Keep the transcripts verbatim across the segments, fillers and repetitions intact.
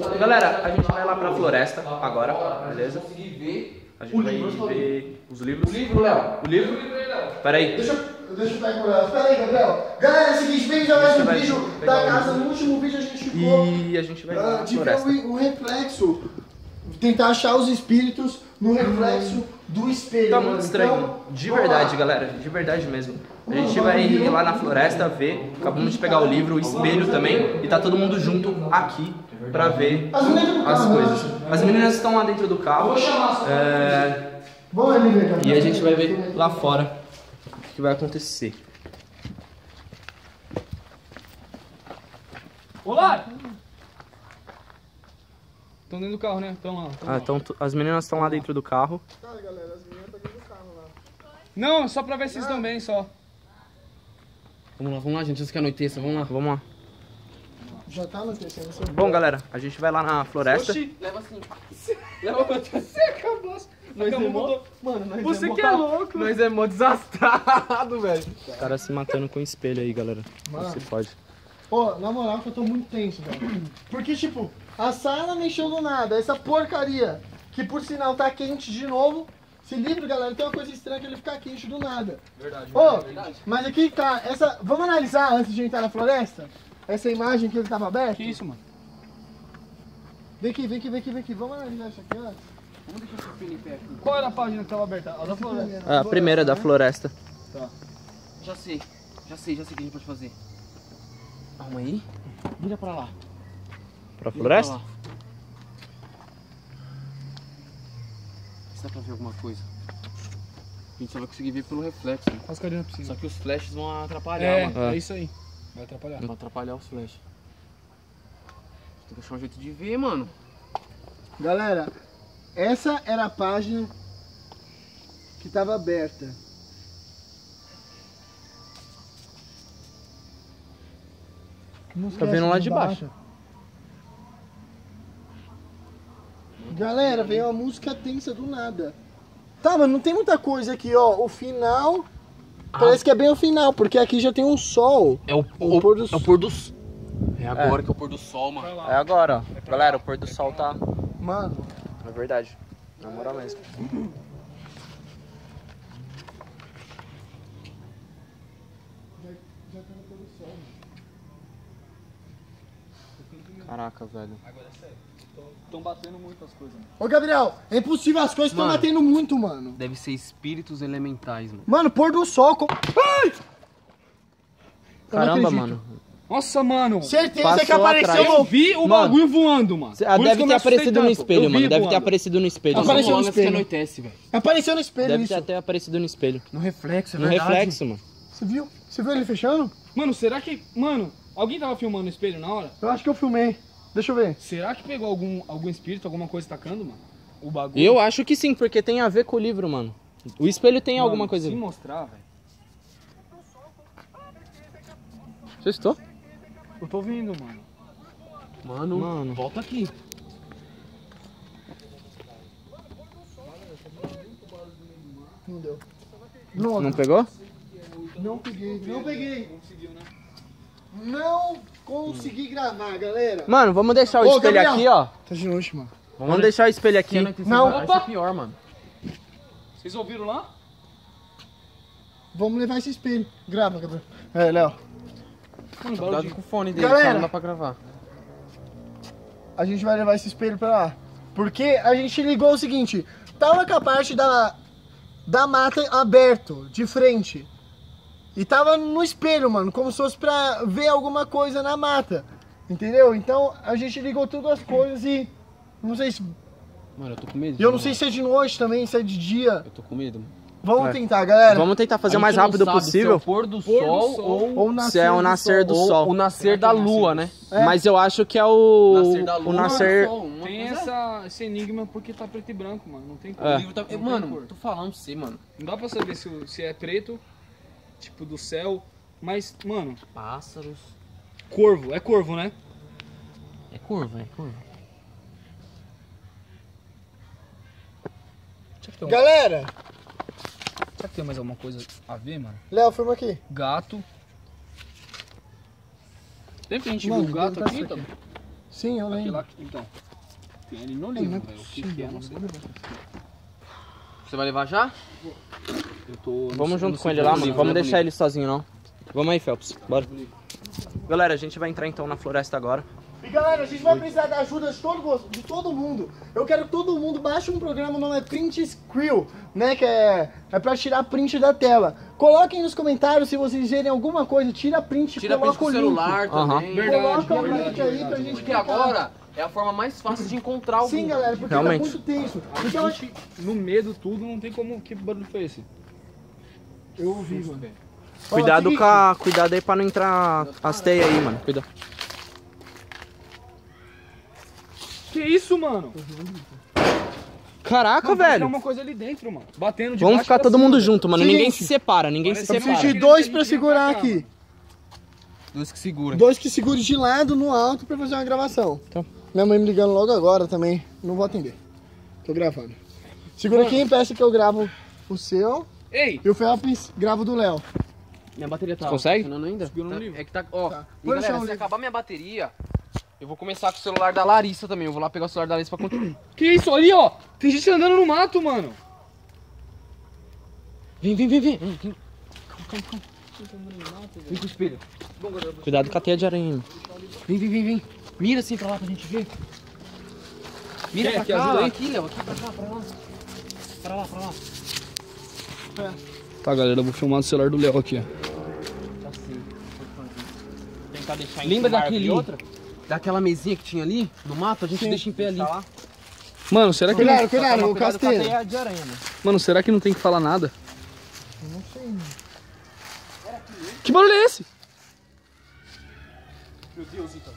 Galera, a gente vai lá pra floresta agora, beleza? A gente vai ver os livros. O livro, Léo. O livro? Pera aí. Deixa eu, deixa eu pegar com ela. Pera aí, Gabriel. Galera, é o seguinte, vem já mais um vídeo da casa. No último vídeo a gente ficou... E a gente vai lá uh, na de floresta. ver o, o reflexo. Tentar achar os espíritos no reflexo do espelho. Tá mano. muito estranho. Então, De verdade, galera. De verdade mesmo. A gente vai ir lá na floresta ver. Acabamos de pegar o livro, o espelho também. E tá todo mundo junto aqui pra ver as coisas. As meninas estão lá dentro do carro. É... E a gente vai ver lá fora o que vai acontecer. Olá! Estão dentro do carro, né? Estão lá. Tão Ah, lá. então as meninas estão lá dentro do carro. Cara, galera, as meninas estão dentro do carro lá. Não, só pra ver se vocês estão bem, só. Vamos lá, vamos lá, gente, antes que anoiteça, vamos lá. Vamos lá. Já tá anoitecendo. Bom, galera, a gente vai lá na floresta. Oxi, leva assim. Leva pra você, acabou. Nós é mó... Mudou. Mano, nós Você é mó... que é louco. Nós é mó desastrado, velho. Os caras se matando com espelho aí, galera. Mano. Não se pode. Pô, na moral que eu tô muito tenso, velho. Porque, tipo, a sala mexeu do nada. Essa porcaria, que por sinal tá quente de novo. Esse livro, galera, tem uma coisa estranha que ele fica quente do nada. Verdade, Ô, verdade. mas aqui tá, essa... Vamos analisar antes de entrar na floresta? Essa imagem que ele tava aberto? Que isso, mano? Vem aqui, vem aqui, vem aqui, vem aqui. Vamos analisar isso aqui antes. Vamos deixar esse espelho em pé aqui. Qual era a página que tava aberta? A da floresta. Ah, a primeira da floresta. Tá. Já sei, já sei, já sei o que a gente pode fazer. Arruma aí. Vira pra lá. Pra Vira floresta? pra lá. Se dá pra ver alguma coisa. A gente só vai conseguir ver pelo reflexo. Né? As carinhas precisam. Só que os flashes vão atrapalhar, É, mano. É. é isso aí. Vai atrapalhar. Vai atrapalhar os flashes. Tem que achar um jeito de ver, mano. Galera, essa era a página que tava aberta. Tá vendo lá de baixo. Galera, veio uma música tensa do nada. Tá, mas não tem muita coisa aqui, ó. O final. Parece que é bem o final, porque aqui já tem um sol. É o, O pôr do é o pôr do sol. É agora É. que é o pôr do sol, mano. É agora, ó. Galera, o pôr do sol tá... Mano, É verdade. Na moral mesmo. Caraca, velho. Agora é sério. Estão batendo muito as coisas, mano. ô Gabriel, é impossível, as coisas estão Mano. batendo muito, mano. Deve ser espíritos elementais, mano. Mano, pôr do sol. Com... Ai! Eu não Caramba, acredito. mano. Nossa, mano. Certeza Passou que apareceu. atrás. Eu vi o Mano. bagulho voando, mano. Ah, Por isso que deve eu ter me assustei aparecido no tanto. espelho, Eu vi mano. Deve ter voando. aparecido no espelho. Apareceu Vamos no logo antes que espelho. anoitece, velho. Apareceu no espelho Deve isso. ter até aparecido no espelho. No reflexo, é No verdade. reflexo, mano. Você viu? Você viu ele fechando? Mano, será que... Mano, alguém tava filmando no espelho na hora? Eu acho que eu filmei. Deixa eu ver. Será que pegou algum, algum espírito, alguma coisa tacando, mano? O bagulho? Eu acho que sim, porque tem a ver com o livro, mano. O espelho tem Mano, alguma coisa. Se mostrar, velho. Você estou? Eu tô vindo, mano. Mano, Mano. volta aqui. Não deu. Não, Não pegou? não peguei. Não peguei. Conseguiu, né? Não consegui gravar, galera. Mano, vamos deixar o Ô, espelho Gabriel. aqui, ó. Tá de noite, mano. Vamos deixar o espelho aqui. Não. Vai ser pior, mano. Vocês ouviram lá? Vamos levar esse espelho. Grava, Gabriel. É, Léo. Mano, barulho Cuidado de... com o fone dele, Galera. só não dá pra gravar. A gente vai levar esse espelho pra lá. Porque a gente ligou o seguinte. Tava com a parte da, da mata aberto, de frente. E tava no espelho, mano. Como se fosse pra ver alguma coisa na mata. Entendeu? Então a gente ligou tudo as coisas e... Não sei se... Mano, eu tô com medo. E eu não sei se é de noite também, se é de dia. Eu tô com medo, mano. Vamos É. tentar, galera. Vamos tentar fazer A o mais gente não rápido sabe se é possível. o pôr do Pôr do sol, sol ou, Ou nascer Se é o do nascer do ou sol. o nascer da lua, né? É. Mas eu acho que é o. Nascer da lua o nascer. ou do sol, uma Tem coisa- essa, esse enigma porque tá preto e branco, mano. Não tem cor. É. O livro tá... Não tem Mano, cor. tô falando pra você, mano. Não dá pra saber se, o- se é preto, tipo do céu. Mas, mano, Pássaros. corvo. É corvo, né? É curva, é curva. Será que tem, um- Galera, será que tem mais alguma coisa a ver, mano? Léo, filma aqui. Gato. Lembra que a gente Mano, viu o gato deve tá aqui, isso tá? Sim, eu Aqui lembro. lá, então. Tem ali no livro, velho. O que, que é, não sei. Você vai levar já? Eu tô. Vamos junto não com sei ele se lá, eu mano. levo, Vamos né, deixar ele sozinho, não. Vamos aí, Phelps. Bora. Galera, a gente vai entrar então na floresta agora. E galera, a gente vai precisar da ajuda de todo, de todo mundo. Eu quero que todo mundo baixe um programa, o nome é Print Screen, né? Que é, é pra tirar print da tela. Coloquem nos comentários se vocês verem alguma coisa, tira print e Tira print coloca com o o link. celular Aham. também. Verdade, Coloca o verdade, link aí verdade, pra gente Porque clicar. agora é a forma mais fácil de encontrar o Sim, galera, porque Realmente. tá muito tenso. A Então, gente, no meio do tudo, não tem como. Que barulho foi esse? eu ouvi, mano. Ó, Cuidado, seguinte, com a, cuidado aí pra não entrar as teias aí, mano. Cuidado. Que isso, mano? Caraca, Mano, tem velho. uma coisa ali dentro, mano. Batendo de Vamos baixo ficar pra todo cima. mundo junto, mano. Seguinte. Ninguém se separa, ninguém se Parece Eu preciso separa. de Aquele dois que a pra gente vem segurar pra cá, aqui. Dois que segura. Dois que segurem de lado no alto pra fazer uma gravação. Tá. Minha mãe me ligando logo agora também. Não vou atender. Tô gravando. Segura aqui e peça que eu gravo o seu. Ei! E o Felps grava o do Léo. Minha bateria tá Consegue? funcionando ainda? Segura no Tá- livro. É que tá, ó. Tá. E Põe no galera, chão o se livro. acabar minha bateria, eu vou começar com o celular da Larissa também. Eu vou lá pegar o celular da Larissa pra continuar. Que isso? Ali, ó! Tem gente andando no mato, mano! Vem, vem, vem, vem. Vem, vem. Vem com o espelho. Cuidado com a teia de aranha. Vem, vem, vem, vem. Mira assim pra lá pra gente ver. Mira Quer pra que cá, ajuda aí? aqui, Léo. Aqui pra cá, pra lá. Pra lá, pra lá. Tá, galera, eu vou filmar no celular do Léo aqui, ó. Tentar deixar em Lembra cima daquele... árvore e outra? Daquela mesinha que tinha ali no mato? A gente deixa em pé ali. Tá lá. Mano, será que, Cuidado, não... cuidado, Toma o cuidado com a casteiro. teia de aranha, mano. Mano, será que não tem que falar nada? Não sei, mano. Que barulho é esse? Meu Deus, então.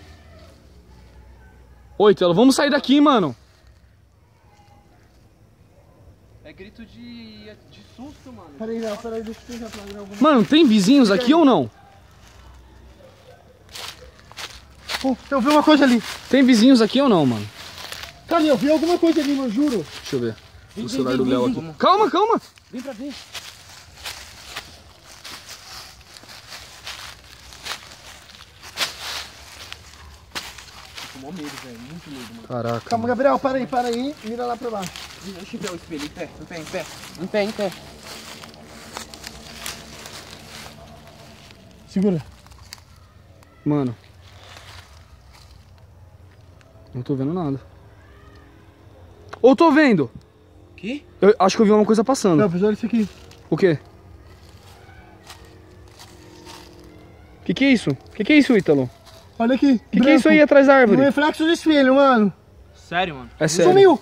Oi, Telo, vamos sair daqui, mano. É grito de, de susto, mano. Peraí, Léo, peraí, deixa eu tentar fazer alguma Mano, tem vizinhos aqui ou não? Pô, eu vi uma coisa ali. Tem vizinhos aqui ou não, mano? Cara, eu vi alguma coisa ali, mano, juro. Deixa eu ver. Vem, O vem, celular vem, do Léo vem, aqui. vem. Calma, calma. Vem pra ver. Tô com mó medo, velho. Muito medo, mano. Caraca. Calma, Gabriel, para aí, para aí. Mira lá pra baixo. Deixa eu ver o espelho. Em pé, em pé, em pé. Em pé, em pé. Segura. Mano. Não tô vendo nada. Ou tô vendo? Que? Eu acho que eu vi uma coisa passando. Felps, olha isso aqui. O quê? Que que é isso? Que que é isso, Ítalo? Olha aqui. Que que é isso aí atrás da No árvore? reflexo do espelho, mano. Sério, mano? É sério. Sumiu.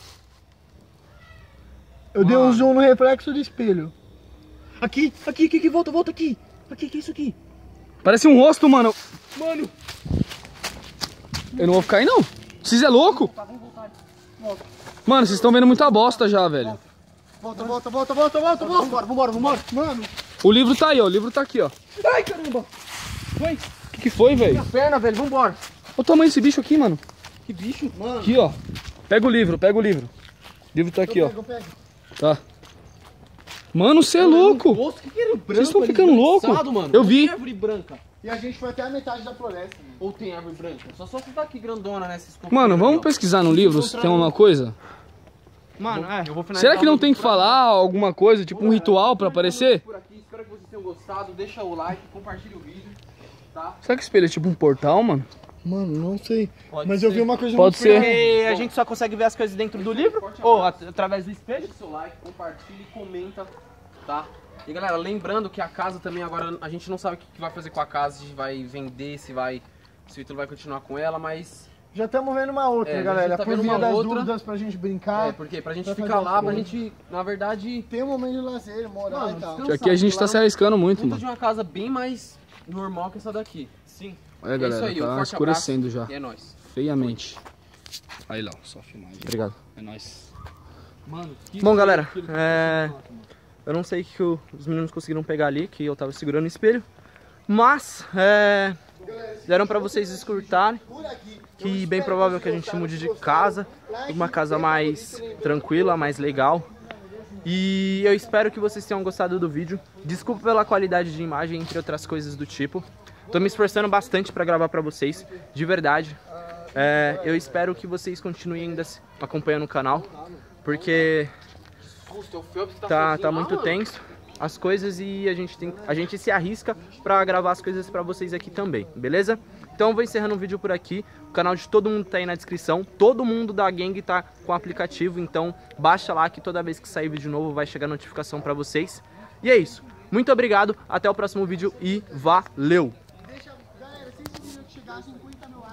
Eu dei um zoom no reflexo do espelho. Aqui, aqui, aqui, aqui, volta, volta aqui. Aqui, que é isso aqui? Parece um rosto, mano. Mano. Eu não vou ficar aí, não. Vocês é louco? Mano, vocês estão vendo muita bosta já, velho. Volta, volta, volta, volta, volta, volta. Vambora, vambora, vambora. Mano. O livro tá aí, ó. O livro tá aqui, ó. Ai, caramba. O que, que foi, velho? Perna, velho. Vambora. Olha o tamanho desse bicho aqui, mano. Que bicho. Mano. Aqui, ó. Pega o livro, pega o livro. O livro tá aqui, ó. Eu pego. Tá. Mano, você é louco. Nossa, que que era branco? Vocês estão ali, ficando louco? esbranquiçado, mano. Eu Não vi. tem árvore branca. E a gente foi até a metade da floresta, mano. Ou tem árvore branca? Só só você tá aqui grandona, né? Esses Mano, vamos aqui, ó. pesquisar no livro se tem alguma coisa? Mano, é, eu vou finalizar. Será que não o tem que falar alguma coisa, tipo um ritual pra aparecer? Por aqui, espero que vocês tenham gostado. Deixa o like, compartilha o vídeo, tá? Será que esse espelho é tipo um portal, mano? Mano, não sei. Pode Mas eu ser. vi uma coisa Pode muito ser. Porque a gente só consegue ver as coisas dentro do livro ou at- através do espelho. Deixa o seu like, compartilha e comenta, tá? E galera, lembrando que a casa também agora, a gente não sabe o que que vai fazer com a casa, se vai vender, se vai... Se o Ítalo vai continuar com ela, mas... Já estamos vendo uma outra, É, a gente galera. tá Por vendo via uma das outra. dúvidas pra gente brincar. É, porque pra gente Vai ficar fazer lá, as pra coisas. gente, na verdade... Tem um momento de lazer, morar Mano, e tal. descansar, Aqui a gente porque tá lá se é um arriscando muito, puta mano. de uma casa bem mais normal que essa daqui. Sim. Olha, É isso galera, aí, um tá forte escurecendo abraço já. E é nóis. Feiamente. Aí, Léo, só filmagem. Obrigado. É nóis. Mano, Bom, galera, é... eu não sei o que o- os meninos conseguiram pegar ali, que eu tava segurando o espelho. Mas, é... deram pra vocês escutarem que bem provável que a gente mude de casa, uma casa mais tranquila, mais legal. E eu espero que vocês tenham gostado do vídeo. Desculpa pela qualidade de imagem, entre outras coisas do tipo. Tô me esforçando bastante pra gravar pra vocês, de verdade. É, eu espero que vocês continuem ainda acompanhando o canal, porque tá, tá muito tenso as coisas e a gente, tem, a gente se arrisca pra gravar as coisas pra vocês aqui também, beleza? Então eu vou encerrando o vídeo por aqui. O canal de todo mundo tá aí na descrição. Todo mundo da gangue tá com o aplicativo, então baixa lá que toda vez que sair vídeo novo vai chegar notificação pra vocês. E é isso. Muito obrigado, até o próximo vídeo e valeu!